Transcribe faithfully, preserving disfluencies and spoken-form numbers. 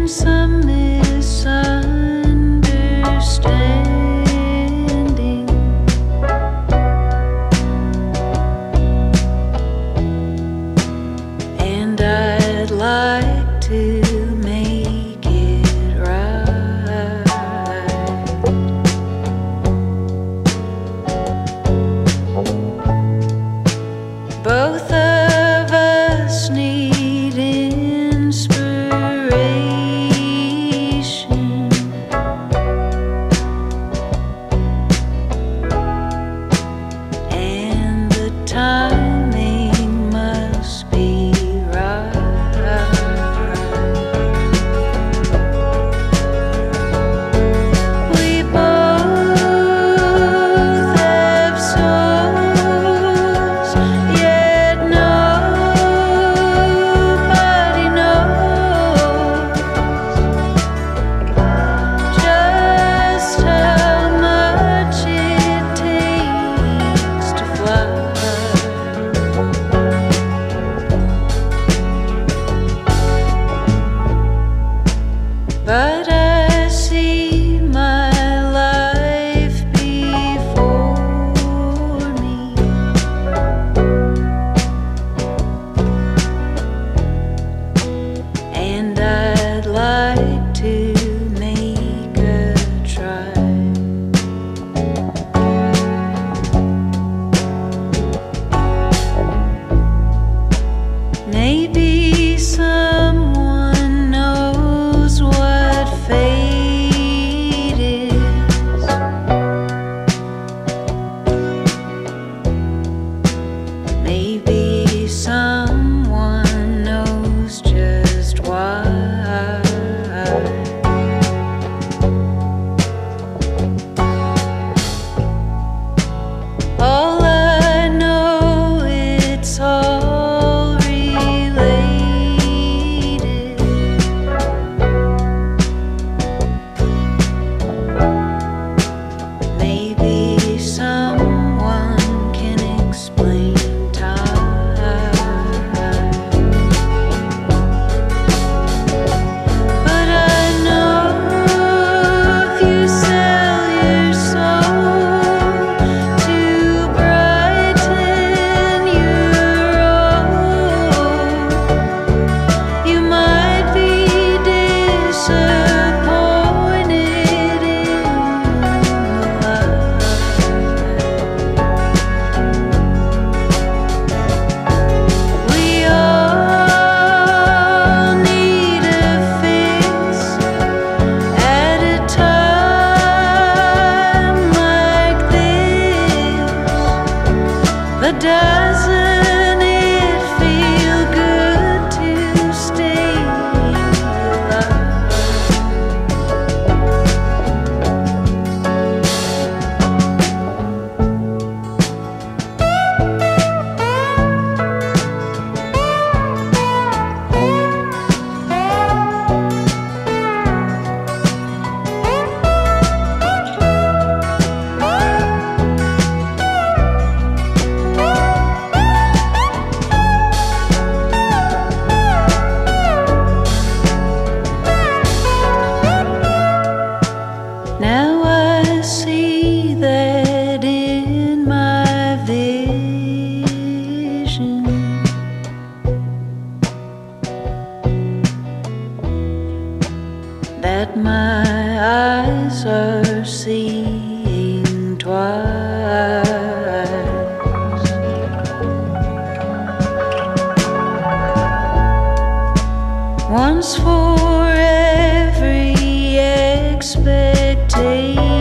some misunderstanding, and I'd like to make it right. Both of us need inspiration, and the timing must be right. We both have souls, yet nobody knows just how much it takes to fly. But I see my life before me, and I'd like to make a try. Maybe someone knows what fate is. Maybe someone knows just why. All I know, it's all related. Maybe someone can explain time. But I know if you sell your soul to brighten your road, you might be disappointed in the light. We all need a fix at a time like this. But doesn't it feel good to stay alive? Now I see that in my vision, that my eyes are seeing twice. Once for every expectation,